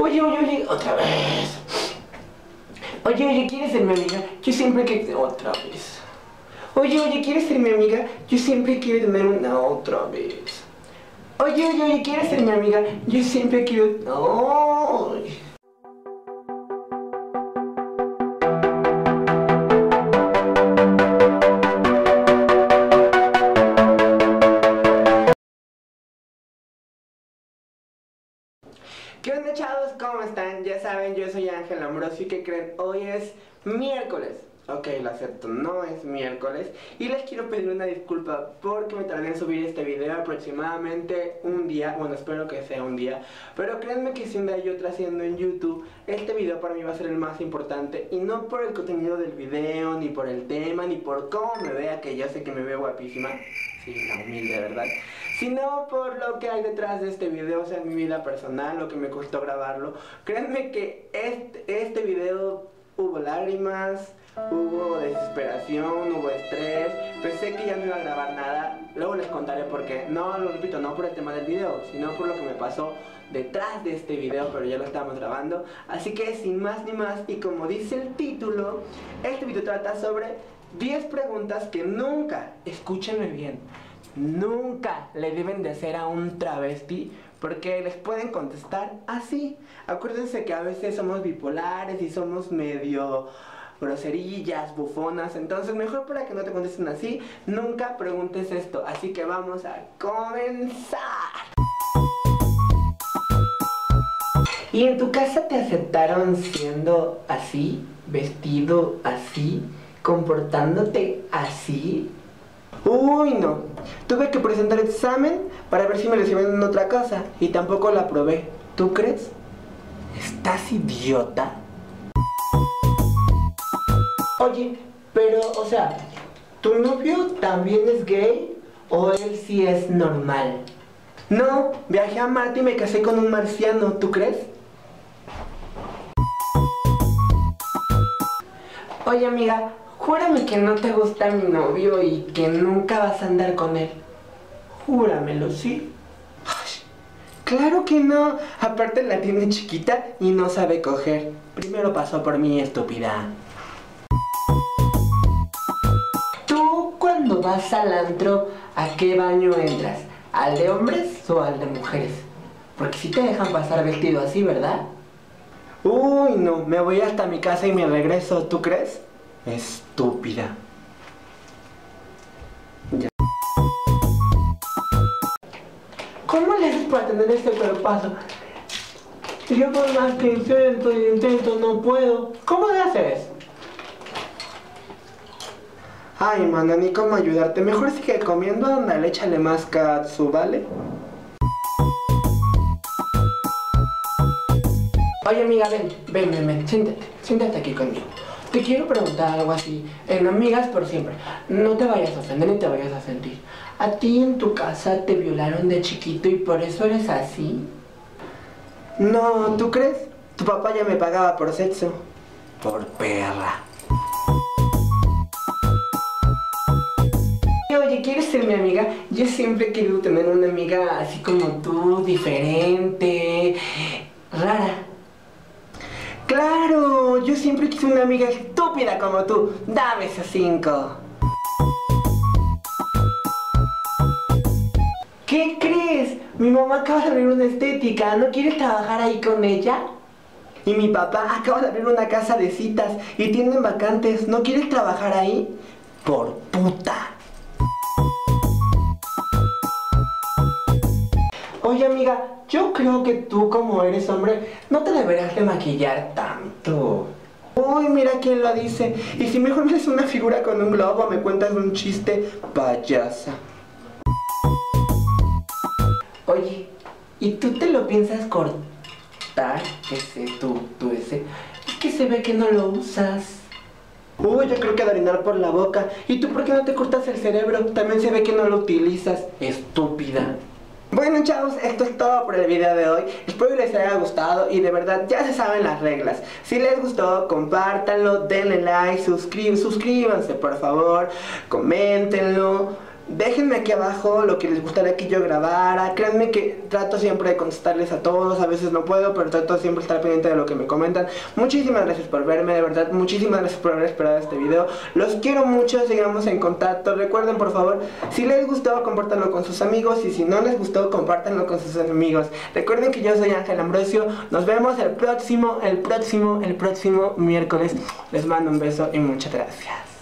Oye, otra vez. Oye, ¿quieres ser mi amiga? Yo siempre quiero... Otra vez. Oye, ¿quieres ser mi amiga? Yo siempre quiero tener una otra vez. Oye, ¿quieres ser mi amiga? Yo siempre quiero... Ay. ¿Qué onda, chavos? ¿Cómo están? Ya saben, yo soy Ángel Ambrosio y ¿qué creen? Hoy es miércoles. Ok, lo acepto, no es miércoles. Y les quiero pedir una disculpa porque me tardé en subir este video aproximadamente un día. Bueno, espero que sea un día. Pero créanme que si un día yo trasciendo en YouTube, este video para mí va a ser el más importante. Y no por el contenido del video, ni por el tema, ni por cómo me vea, que yo sé que me veo guapísima. Sí, la humilde, ¿verdad? Sino por lo que hay detrás de este video, o sea, en mi vida personal, lo que me costó grabarlo. Créanme que este video hubo lágrimas, hubo desesperación, hubo estrés. Pensé que ya no iba a grabar nada. Luego les contaré por qué. No, lo repito, no por el tema del video, sino por lo que me pasó detrás de este video, pero ya lo estamos grabando. Así que sin más ni más, y como dice el título, este video trata sobre 10 preguntas que nunca, escúchenme bien, nunca le deben de hacer a un travesti, porque les pueden contestar así. Acuérdense que a veces somos bipolares y somos medio groserillas, bufonas. Entonces mejor para que no te contesten así, nunca preguntes esto. Así que vamos a comenzar. ¿Y en tu casa te aceptaron siendo así, vestido así, comportándote así? Uy, no. Tuve que presentar examen para ver si me reciben en otra casa y tampoco la aprobé. ¿Tú crees? ¿Estás idiota? Oye, pero, o sea, ¿tu novio también es gay o él sí es normal? No, viajé a Marte y me casé con un marciano, ¿tú crees? Oye, amiga, júrame que no te gusta mi novio y que nunca vas a andar con él. Júramelo, ¿sí? Ay, claro que no. Aparte la tiene chiquita y no sabe coger. Primero pasó por mí, estúpida. ¿Tú cuando vas al antro, a qué baño entras? ¿Al de hombres o al de mujeres? Porque si te dejan pasar vestido así, ¿verdad? Uy, no, me voy hasta mi casa y me regreso, ¿tú crees? Estúpida. Ya. ¿Cómo le haces para tener este cuerpazo? Yo por más que intento, no puedo. ¿Cómo le haces? Ay, mana, ni cómo ayudarte. Mejor sigue comiendo, ándale, échale más katsu, ¿vale? Oye, amiga, ven, siéntate aquí conmigo. Te quiero preguntar algo así, en amigas por siempre. No te vayas a ofender ni te vayas a sentir. ¿A ti en tu casa te violaron de chiquito y por eso eres así? No, ¿tú crees? Tu papá ya me pagaba por sexo. Por perra. Oye, ¿quieres ser mi amiga? Yo siempre he querido tener una amiga así como tú, diferente, rara. ¡Claro! Yo siempre quise una amiga estúpida como tú. Dame esos 5. ¿Qué crees? Mi mamá acaba de abrir una estética. ¿No quieres trabajar ahí con ella? Y mi papá acaba de abrir una casa de citas y tienen vacantes. ¿No quieres trabajar ahí? Por puta. Oye, amiga, yo creo que tú como eres hombre no te deberías de maquillar tanto. Uy, mira quién lo dice. Y si mejor me haces una figura con un globo, me cuentas un chiste, payasa. Oye, ¿y tú te lo piensas cortar? Ese. Es que se ve que no lo usas. Uy, yo creo que de orinar por la boca. ¿Y tú por qué no te cortas el cerebro? También se ve que no lo utilizas, estúpida. Bueno, chavos, esto es todo por el video de hoy. Espero que les haya gustado y de verdad ya se saben las reglas. Si les gustó, compártanlo, denle like, suscríbanse por favor, coméntenlo. Déjenme aquí abajo lo que les gustaría que yo grabara. Créanme que trato siempre de contestarles a todos. A veces no puedo, pero trato siempre de estar pendiente de lo que me comentan. Muchísimas gracias por verme, de verdad. Muchísimas gracias por haber esperado este video. Los quiero mucho, sigamos en contacto. Recuerden, por favor, si les gustó, compártanlo con sus amigos. Y si no les gustó, compártanlo con sus amigos. Recuerden que yo soy Ángel Ambrosio. Nos vemos el próximo miércoles. Les mando un beso y muchas gracias.